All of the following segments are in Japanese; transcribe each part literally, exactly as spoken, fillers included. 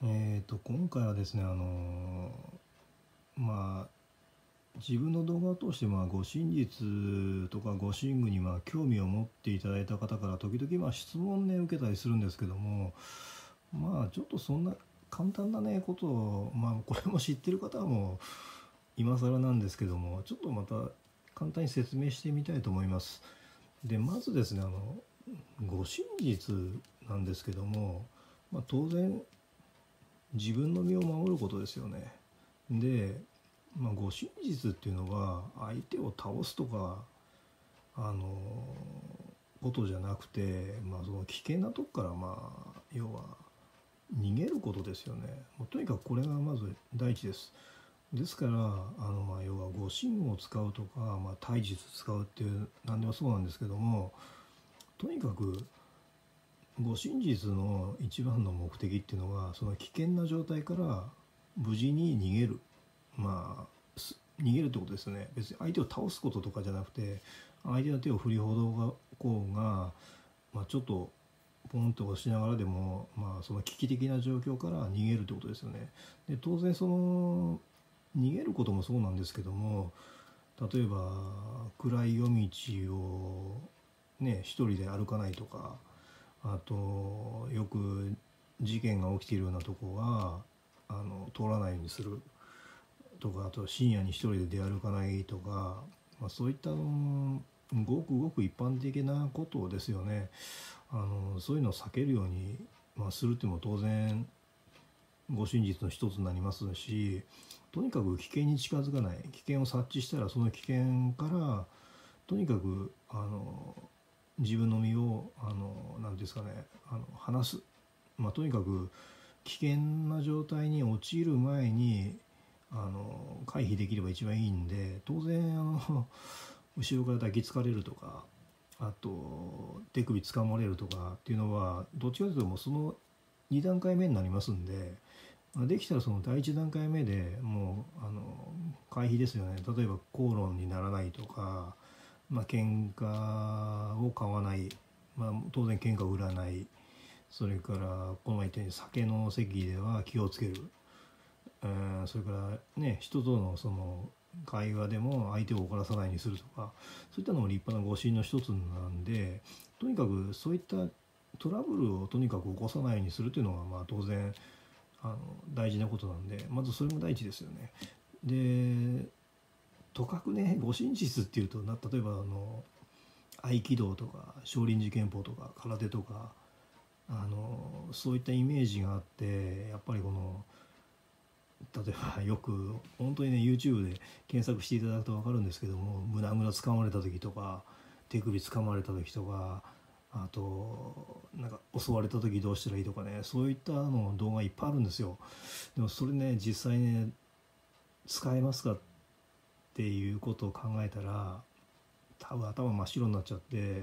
えーと、今回はですね、あのまあ、自分の動画を通して、まあ、護身術とか護身具にまあ興味を持っていただいた方から時々まあ質問ね受けたりするんですけども、まあちょっとそんな簡単なねことを、まあこれも知ってる方はもう今更なんですけども、ちょっとまた簡単に説明してみたいと思います。で、まずですね、あの護身術なんですけども、まあ、当然自分の身を守ることですよね。で、まあ、護身術っていうのは相手を倒すとかあのことじゃなくて、まあ、その危険なとこからまあ要は逃げることですよね。もうとにかくこれがまず第一です。ですからあのまあ要は護身を使うとか、まあ、体術使うっていう何でもそうなんですけども、とにかく護身術の一番の目的っていうのはその危険な状態から無事に逃げる、まあ逃げるってことですよね。別に相手を倒すこととかじゃなくて、相手の手を振りほどがこうが、まあ、ちょっとポンと押しながらでも、まあ、その危機的な状況から逃げるってことですよね。で、当然その逃げることもそうなんですけども、例えば暗い夜道をね一人で歩かないとか、あとよく事件が起きているようなとこはあの通らないようにするとか、あと深夜に一人で出歩かないとか、まあ、そういったのごくごく一般的なことですよね。あのそういうのを避けるように、まあ、するっていうのも当然護身術の一つになりますし、とにかく危険に近づかない、危険を察知したらその危険からとにかくあの自分の身をあの何ですかね、あの離す、まあ、とにかく危険な状態に陥る前にあの回避できれば一番いいんで、当然あの後ろから抱きつかれるとか、あと手首掴まれるとかっていうのはどっちかというともうそのに段階目になりますんで、できたらその第一段階目でもうあの回避ですよね。例えば口論にならないとか、まあ喧嘩を買わない、まあ、当然喧嘩を売らない、それからこの前言ったように酒の席では気をつける、えーそれからね人とのその会話でも相手を怒らさないようにするとか、そういったのも立派な護身の一つなんで、とにかくそういったトラブルをとにかく起こさないようにするというのがまあ当然あの大事なことなんで、まずそれも第一ですよね。で、とかくね護身術っていうとな、例えばあの合気道とか少林寺拳法とか空手とか、あのそういったイメージがあって、やっぱりこの例えばよく本当にね YouTube で検索していただくと分かるんですけども、胸ぐらつかまれた時とか手首つかまれた時とか、あとなんか襲われた時どうしたらいいとかね、そういったの動画いっぱいあるんですよ。でもそれね実際ね使えますかっていうことを考えたら多分頭真っ白になっちゃって、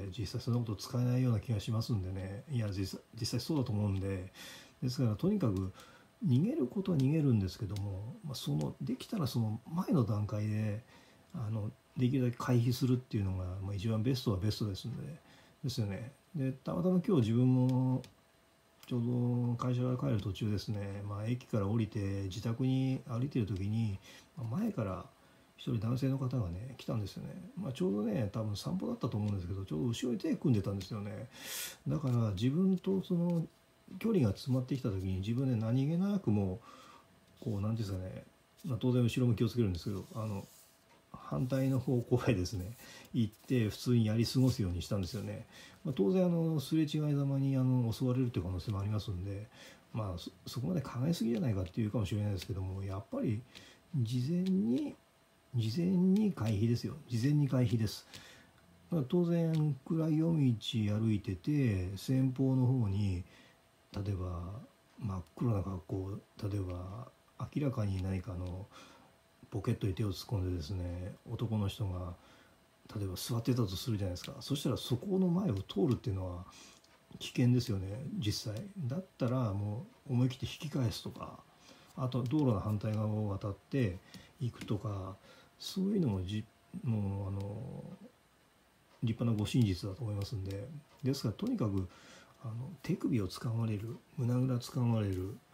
実際そんなこと使えないような気がしますんでね。いや実際実際そうだと思うんで、ですからとにかく逃げることは逃げるんですけども、まあ、そのできたらその前の段階であのできるだけ回避するっていうのが、まあ、一番ベストはベストですんでですよね。でたまたま今日自分もちょうど会社から帰る途中ですね、まあ、駅から降りて自宅に歩いてる時に、まあ前から一人男性の方がね来たんですよね。まあ、ちょうどね多分散歩だったと思うんですけど、ちょうど後ろに手組んでたんですよね。だから自分とその距離が詰まってきた時に自分で何気なくもうこう何ていうんですかね、まあ、当然後ろも気をつけるんですけど、あの反対の方向へですね行って普通にやり過ごすようにしたんですよね。まあ、当然あのすれ違いざまにあの襲われるという可能性もありますんで、まあ そ, そこまで考えすぎじゃないかっていうかもしれないですけども、やっぱり事前に事前に回避ですよ。事前に回避です。だから当然暗い夜道歩いてて前方の方に例えば真っ黒な格好、例えば明らかに何かのポケットに手を突っ込んでですね男の人が例えば座ってたとするじゃないですか。そしたらそこの前を通るっていうのは危険ですよね実際。だったらもう思い切って引き返すとか、あと道路の反対側を渡っていくとか、そういうのもじもうあの立派な護身術だと思いますんで、ですからとにかくあの手首を掴まれる、胸ぐら掴まれる、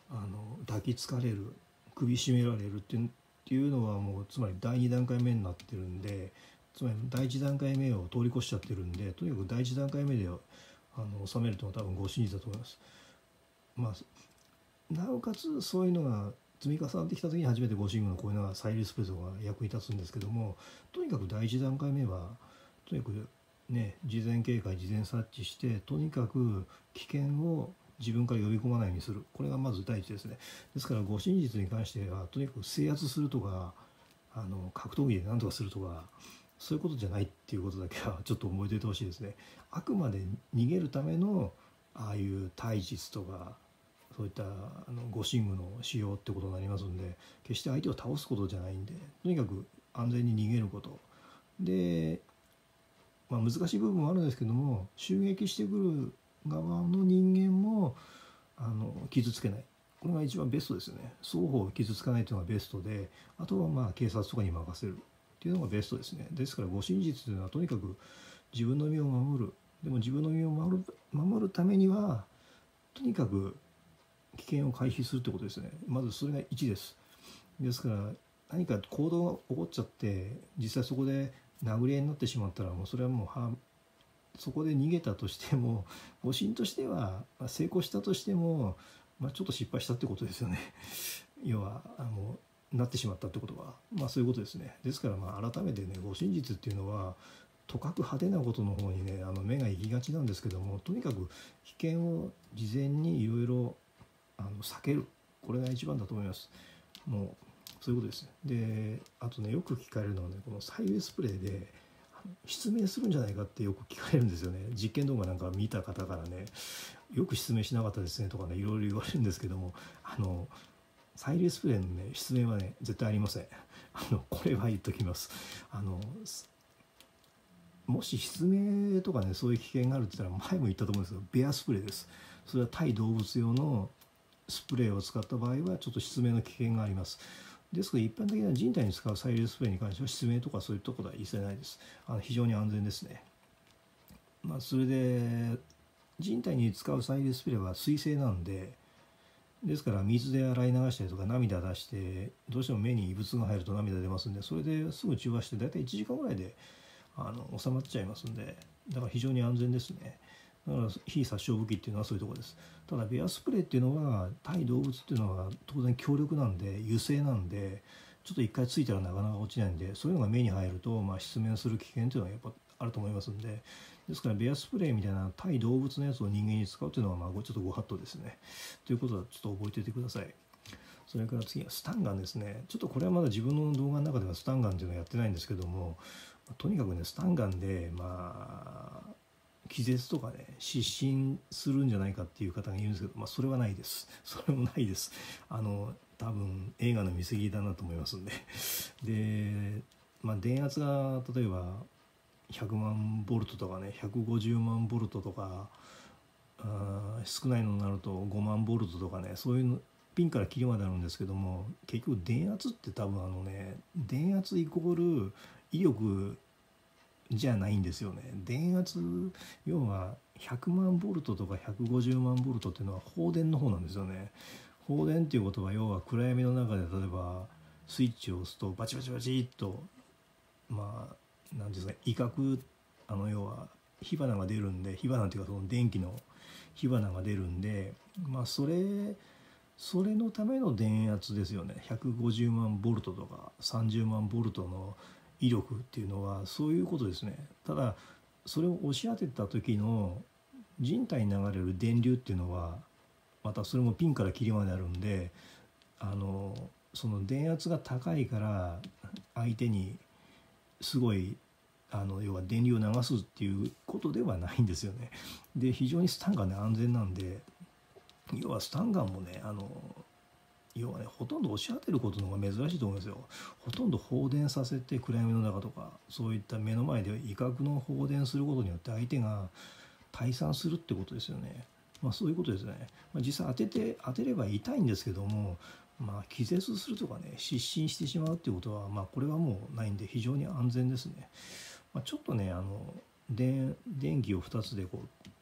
あの抱きつかれる、首絞められるっていうっていうのはもうつまりだいに段階目になってるんで、つまりだいいち段階目を通り越しちゃってるんで、とにかくだいいち段階目であの収めるというのは多分ご真実だと思います。まあ、なおかつそういうのが積み重なってきた時に初めてご神具のこういうのがサイリスプレートが役に立つんですけども、とにかくだいいち段階目はとにかくね、事前警戒事前察知して、とにかく危険を自分から呼び込まないようにする、これがまず第一ですね。ですからご真実に関してはとにかく制圧するとか、あの格闘技で何とかするとか、そういうことじゃないっていうことだけはちょっと覚えておいてほしいですね。あくまで逃げるためのああいう体術とかそういったあの護身具の使用ってことになりますんで、決して相手を倒すことじゃないんで、とにかく安全に逃げることで、まあ、難しい部分もあるんですけども、襲撃してくる側の人間もあの傷つけない、これが一番ベストですよね。双方傷つかないというのがベストで、あとはまあ警察とかに任せるっていうのがベストですね。ですから護身術というのはとにかく自分の身を守る。でも自分の身を守る守るためにはとにかく危険を回避するってことですね。まずそれがいちです。ですから何か行動が起こっちゃって実際そこで殴り合いになってしまったら、もうそれはもうはそこで逃げたとしても誤審としては成功したとしても、まあ、ちょっと失敗したってことですよね。要はあのなってしまったってことは、まあそういうことですね。ですからまあ改めてね、護身術っていうのはとかく派手なことの方にね、あの目が行きがちなんですけども、とにかく危険を事前にいろいろ避ける、これが一番だと思います。もうそういうことです。で、あとね、よく聞かれるのはね、この催涙スプレーで失明するんじゃないかってよく聞かれるんですよね。実験動画なんか見た方からね、よく失明しなかったですねとかね、いろいろ言われるんですけども、あの催涙スプレーのね、失明はね絶対ありません。あのこれは言っときます。あのもし失明とかね、そういう危険があるって言ったら前も言ったと思うんですけど、ベアスプレーです。それは対動物用のスプレーを使った場合はちょっと失明の危険があります。ですが一般的な人体に使う催涙スプレーに関しては失明とかそういうところは一切ないです。あの非常に安全ですね。まあ、それで人体に使う催涙スプレーは水性なんで、ですから水で洗い流したりとか涙出してどうしても目に異物が入ると涙出ますんで、それですぐ中和して大体いちじかんぐらいであの収まっちゃいますんで、だから非常に安全ですね。だから非殺傷武器っていうのはそういうところです。ただベアスプレーっていうのは対動物っていうのは当然強力なんで油性なんで、ちょっと一回ついたらなかなか落ちないんで、そういうのが目に入るとまあ失明する危険っていうのはやっぱあると思いますんで、ですからベアスプレーみたいな対動物のやつを人間に使うっていうのはまあちょっとご法度ですね。ということはちょっと覚えておいてください。それから次はスタンガンですね。ちょっとこれはまだ自分の動画の中ではスタンガンっていうのはやってないんですけども、とにかくねスタンガンでまあ気絶とかね失神するんじゃないかっていう方がいるんですけど、まあそれはないです。それもないです。あの多分映画の見過ぎだなと思いますんで。で、まあ電圧が例えばひゃくまんボルトとかねひゃくごじゅうまんボルトとか、あ少ないのになるとごまんボルトとかね、そういうのピンからキリまであるんですけども、結局電圧って多分あのね電圧イコール威力じゃないんですよね。電圧要はひゃくまんボルトとかひゃくごじゅうまんボルトっていうのは放電の方なんですよね。放電っていうことは要は暗闇の中で例えばスイッチを押すとバチバチバチっとまあ何ですか威嚇、あの要は火花が出るんで、火花っていうかその電気の火花が出るんで、まあそれそれのための電圧ですよね。ひゃくごじゅうまんボルトとかさんじゅうまんボルトの威力っていうのはそういうことですね。ただそれを押し当てた時の人体に流れる電流っていうのはまたそれもピンからキリまであるんで、あのその電圧が高いから相手にすごいあの要は電流を流すっていうことではないんですよね。で非常にスタンガンね安全なんで、要はスタンガンもねあの要はねほとんど押し当てることの方が珍しいと思うんですよ。ほとんど放電させて暗闇の中とかそういった目の前で威嚇の放電することによって相手が退散するってことですよね。まあそういうことですね。まあ、実際当てて当てれば痛いんですけども、まあ気絶するとかね失神してしまうっていうことはまあこれはもうないんで非常に安全ですね。まあ、ちょっとねあの電電気をふたつでこう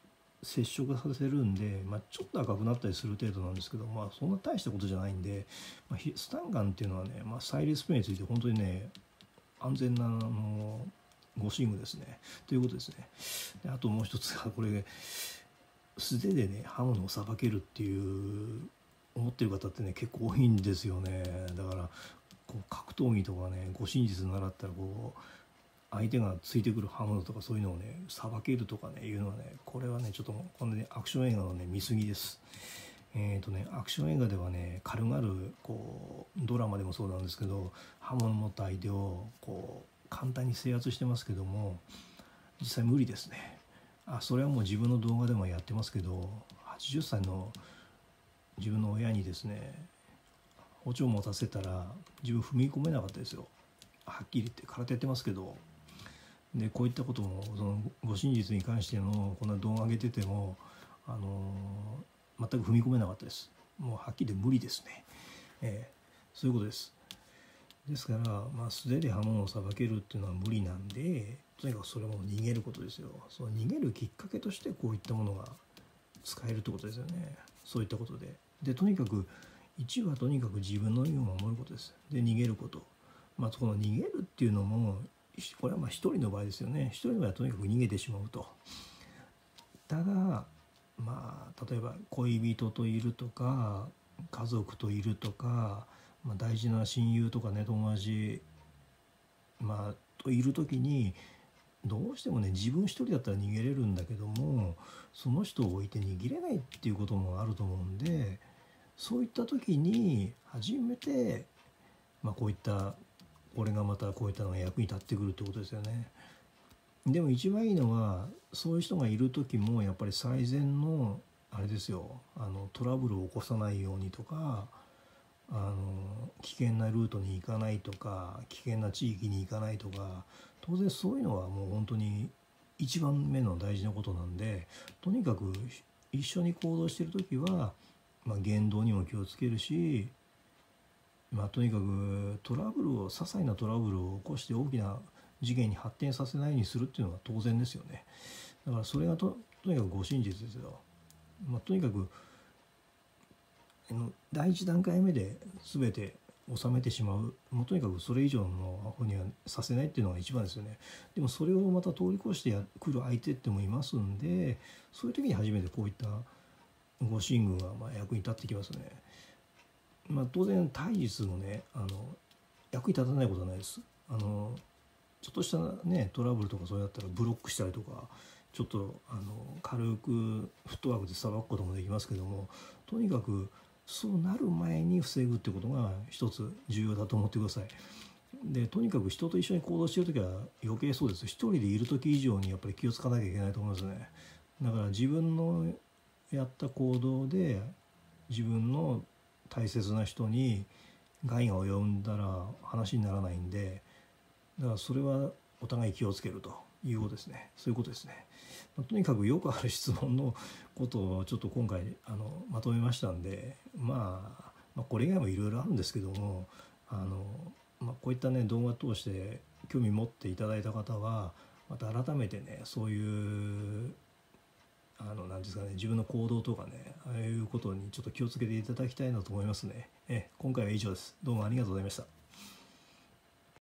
接触させるんで、まあ、ちょっと赤くなったりする程度なんですけど、まあ、そんな大したことじゃないんで、まあ、スタンガンっていうのはね、まあ、サイレンスプレーについて本当にね安全なあの護身具ですねということですね。であともう一つがこれ素手でね刃物をさばけるっていう思ってる方ってね結構多いんですよね。だからこう格闘技とかね護身術習ったらこう相手がついてくる刃物とかそういうのをねさばけるとかねいうのはねこれはねちょっとこのねアクション映画のね見過ぎです。えーとねアクション映画ではね軽々こうドラマでもそうなんですけど刃物持った相手をこう簡単に制圧してますけども実際無理ですね。あそれはもう自分の動画でもやってますけどはちじゅっさいの自分の親にですね包丁を持たせたら自分踏み込めなかったですよ。はっきり言って空手やってますけど。でこういったこともその護身術に関してのこんな動画上げてても、あのー、全く踏み込めなかったです。もうはっきり言って無理ですね、えー、そういうことです。ですから、まあ、素手で刃物をさばけるっていうのは無理なんでとにかくそれも逃げることですよ。その逃げるきっかけとしてこういったものが使えるってことですよね。そういったことででとにかくいちはとにかく自分の身を守ることです。で逃げること、まあ、この逃げるっていうのもこれはまあ一人の場合ですよね。一人の場合はとにかく逃げてしまうと。ただまあ例えば恋人といるとか家族といるとか、まあ、大事な親友とかね友達、まあ、といる時にどうしてもね自分一人だったら逃げれるんだけどもその人を置いて逃げれないっていうこともあると思うんでそういった時に初めて、まあ、こういったこれがまたこういったのが役に立ってくるってことですよね。でも一番いいのはそういう人がいる時もやっぱり最善のあれですよあのトラブルを起こさないようにとかあの危険なルートに行かないとか危険な地域に行かないとか当然そういうのはもう本当に一番目の大事なことなんでとにかく一緒に行動してる時は、まあ、言動にも気をつけるしまあ、とにかくトラブルを些細なトラブルを起こして大きな事件に発展させないようにするっていうのは当然ですよね。だからそれがと、とにかく護身術ですよ。まあ、とにかくあの第一段階目で全て収めてしまうもうとにかくそれ以上の方にはさせないっていうのが一番ですよね。でもそれをまた通り越してくる相手ってもいますんでそういう時に初めてこういった護身具がまあ役に立ってきますね。まあ、当然体術もねあの役に立たないことはないです。あのちょっとしたねトラブルとかそうやったらブロックしたりとかちょっとあの軽くフットワークでさばくこともできますけどもとにかくそうなる前に防ぐってことが一つ重要だと思ってください。でとにかく人と一緒に行動している時は余計そうです。一人でいる時以上にやっぱり気をつかなきゃいけないと思いますね。だから自分のやった行動で自分の大切な人に害が及んだら話にならないんでだからそれはお互い気をつけるということですね。そういうことですね。まあ、とにかくよくある質問のことをちょっと今回あのまとめましたんで、まあ、まあこれ以外もいろいろあるんですけどもあの、まあ、こういったね動画を通して興味持っていただいた方はまた改めてねそういうあの何ですかね自分の行動とかねああいうことにちょっと気をつけていただきたいなと思いますね。え今回は以上です。どうもありがとうございました。